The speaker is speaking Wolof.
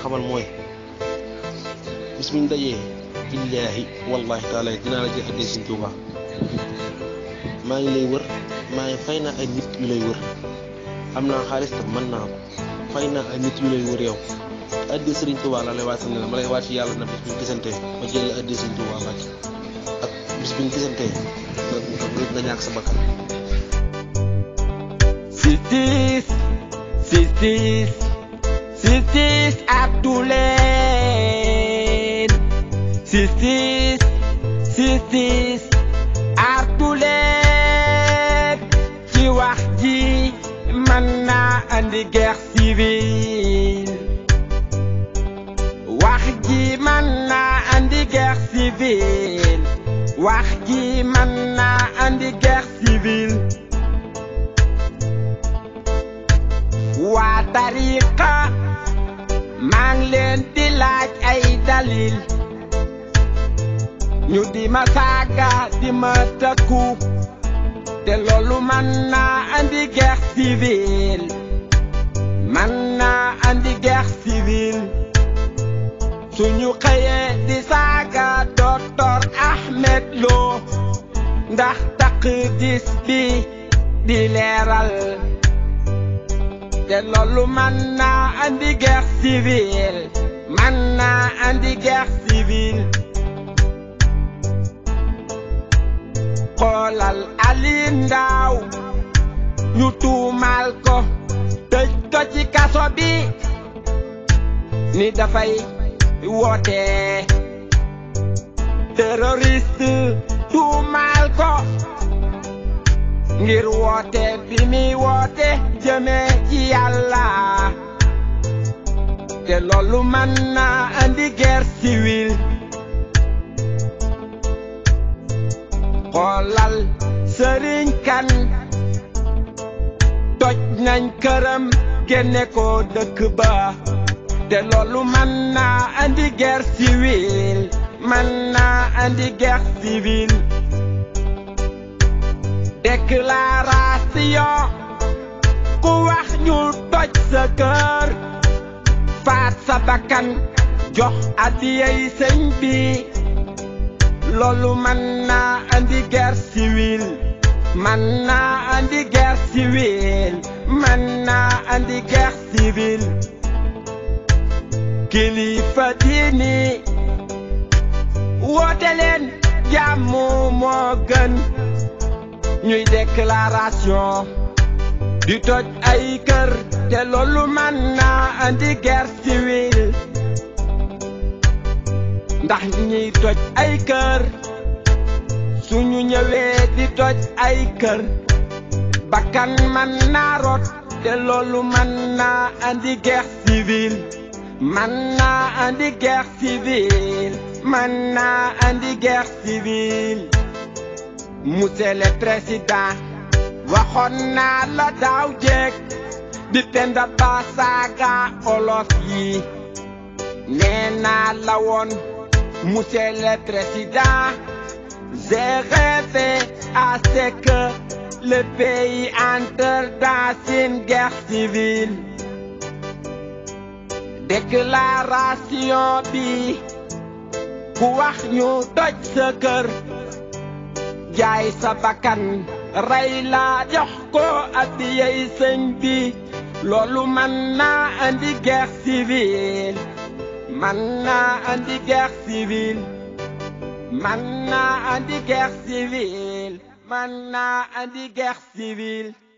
xamal mooy bis buñ dajee billaahi wallaahi taala dinaa la jël addee Sëñ Tuubaa maa ngi lay wër maa ngi fay naa ay nit yu lay wër am naa xaalis te mën naa ko fay naa ay nit yu lay wër yow addee Sëriñ Tuubaa laa lay waatal ne ma lay waat ci yàlla na bis buñ gisantee ma jël la addee Sëñ Tuubaa wàcc ak bis buñ gisantee nga ñàkk sa bakkan. Sistis Artuleen Sistis Artuleen ci wax ji mën naa andi guerre civile wax ji mën naa andi guerre civile wax ji mën naa andi guerre civile waa tariqa maa ngi leen di laaj ay dalil ñu di ma saaga di ma tëkku te loolu mën naa andi guerre civile mën naa andi guerre civile suñu xëyee di saaga docteur Ahmed Lo ndax taqdis bi di leeral te loolu mën naa andi guerre civile mën naa andi guerre civile xoolal Ali Ndaw ñu tuumaal ko tëj ko ci kaso bi ni dafay woote terroriste tuumaal ko ngir woote bi mi woote jëme ci Yàlla te loolu mën naa andi guerre civile xoolal Sëriñ Kan toj nañ këram génne ko dëkk ba te loolu mën naa andi guerre civile mën naa andi guerre civile déclaration ku wax ñu toj sa kër faat sa bakkan jox addiyay sëñ bi loolu mën naa andi guerre civile mën naa andi guerre civile mën naa andi guerre civile kilifa diini woote leen jàmm moo gën ñuy déclaration di toj ay kër te loolu mën naa andi guerre civile ndax ñuy toj ay kër suñu ñëwee di toj ay kër bakkan mën naa rot te loolu mën naa andi guerre civile mën naa andi guerre civile mën naa andi guerre civile Monsieur le Président waxoon naa la daaw jéeg di Penda Ba saaga olof yi nee naa la woon Monsieur le Président j'ai rêvé à ce que le pays entre dans une guerre civile déclaration bi ku wax ñu toj sa kër jaay sa bakkan rey la jox ko addiyay sëñ bi loolu mën naa andi guerre civile mën naa andi guerre civile mën naa andi guerre civile mën naa andi guerre civile